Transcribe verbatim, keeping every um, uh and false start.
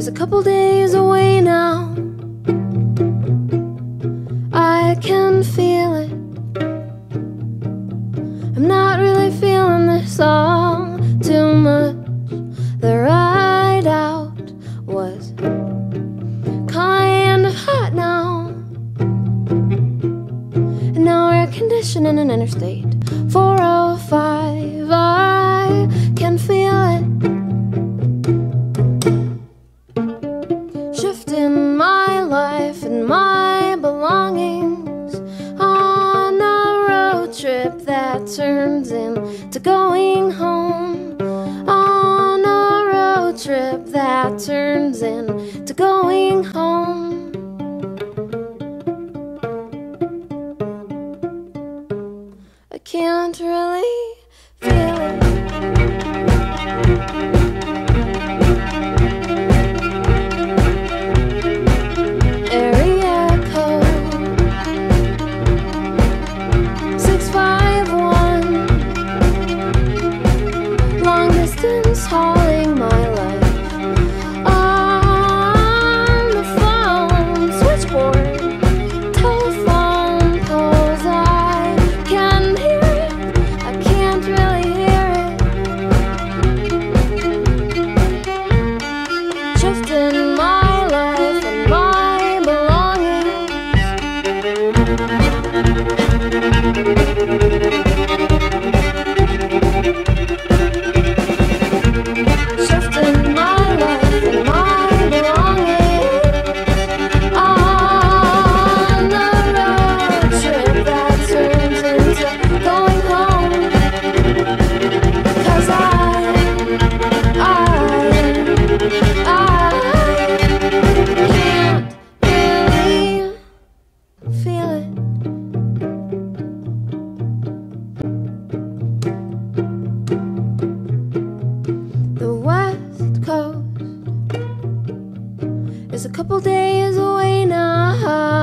is a couple days away now. I can feel it. I'm not really feeling this all too much. The ride out was kind of hot now, and now air conditioning an interstate four oh five. I can feel it shifting my life and my belongings on a road trip that turns into going home. On a road trip that turns into going home. I can't really feel it. Area code six five one. Long distance hauling my life on the phone switchboard. Telephone poles, I can hear it. I can't really hear it. Shifting my life and my belongings. Shifting my life and my belongings on the road trip that turns into going home. 'Cause I, I, I can't really feel it. The West Coast is a couple days away now.